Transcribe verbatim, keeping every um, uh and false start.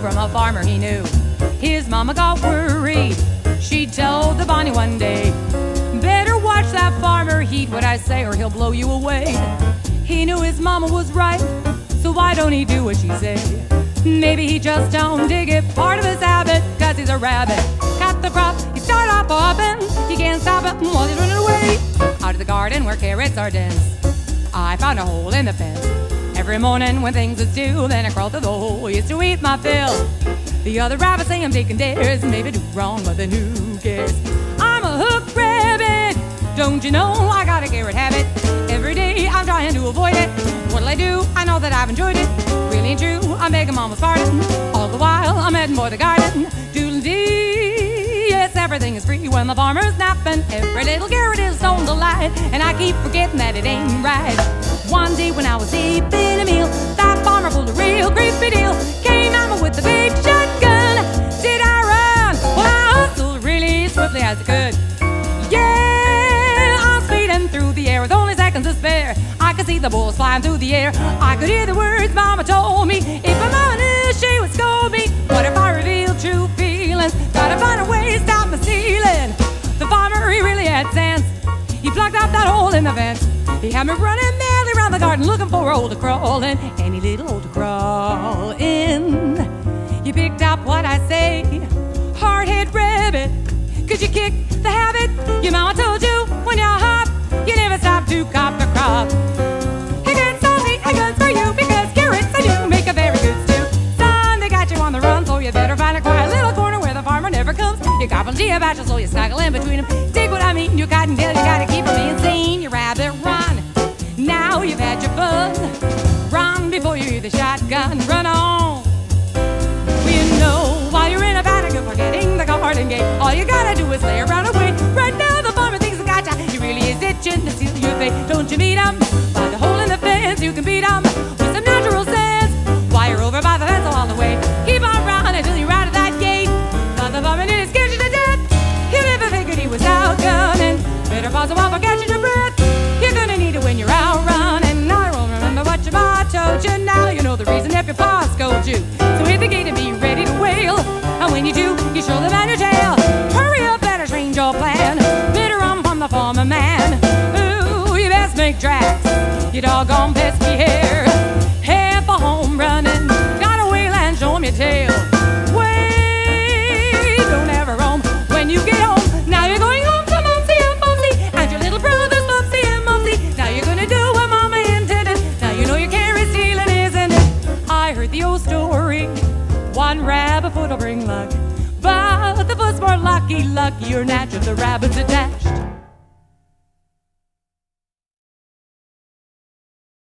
from a farmer he knew. His mama got worried. She told the Bonnie one day, better watch that farmer, heed what I say or he'll blow you away. He knew his mama was right, so why don't he do what she say? Maybe he just don't dig it, part of his habit, cause he's a rabbit. Cut the crop, he start off popping, he can't stop it while he's running away. Out of the garden where carrots are dense, I found a hole in the fence. Every morning when things would stew, then I crawled through the hole, used to eat my fill. The other rabbits say I'm taking dares, maybe do wrong, but then who cares? I'm a hooked rabbit, don't you know I got a carrot habit? Every day I'm trying to avoid it. What'll I do? I know that I've enjoyed it. Really and true, I'm begging mama's pardon. All the while I'm heading for the garden. Doodle-dee, yes, everything is free when the farmer's napping. Every little carrot is on the line, and I keep forgetting that it ain't right. One day when I was deep in a meal, that farmer pulled a real creepy deal. Came mama with the big shotgun. Did I run? Well, I hustled really swiftly as I could. Yeah, I'm speeding through the air with only seconds to spare. I could see the bullets flying through the air. I could hear the words mama told me. If my mama knew, she would scold me. What if I revealed true feelings? Gotta find a way to stop my stealing. The farmer, he really had sense. He plugged up that hole in the fence. He had me running madly around the garden looking for a hole to crawl in. Any little hole to crawl in. You picked up what I say, hard-head rabbit. Could you kick the habit? Your mama told you when you're hot, you never stop to cop the crop. Hey, good salty, hey, good for you, because carrots I do make a very good stew. Son, they got you on the run, so you better find a quiet little corner where the farmer never comes. You got plenty of batches, so you snuggle in between them. Dig what I mean, you cottontail, you gotta keep from being seen. You rabbit, run. Now you've had your fun. Run before you hear the shotgun. Run on. Well, you know, while you're in a paddock and forgetting the garden gate, all you gotta do is lay around and wait. Right now the farmer thinks he got ya. He really is itching to steal your fate. Don't you meet him? By the hole in the fence, you can beat him with some natural sense. While you're over by the fence all the way, keep on running until you're out of that gate. But the farmer is scared you to death. He never figured he was outgunning. Better pause a while for catching your breath. You're gonna need it when you're out running. I won't remember what your ma told you. Now you know the reason if your pa scolds you. So hit the gate and be ready to wail. And when you do, you show them on your tail. Hurry up, better change your plan. Better run from the farmer man. Ooh, you best make tracks, you doggone pesky hair. Head for home running, gotta wail and show 'em your tail. Wait, don't ever roam when you get home. Now you're going home to Mumsy and Mumsy and your little brothers Mumsy and Mumsy. Now you're gonna do what mama intended. Now you know your carrot stealing isn't it? I heard the old story. One rabbit foot'll bring luck, but the foot's more lucky, luckier, natural the rabbit's attached.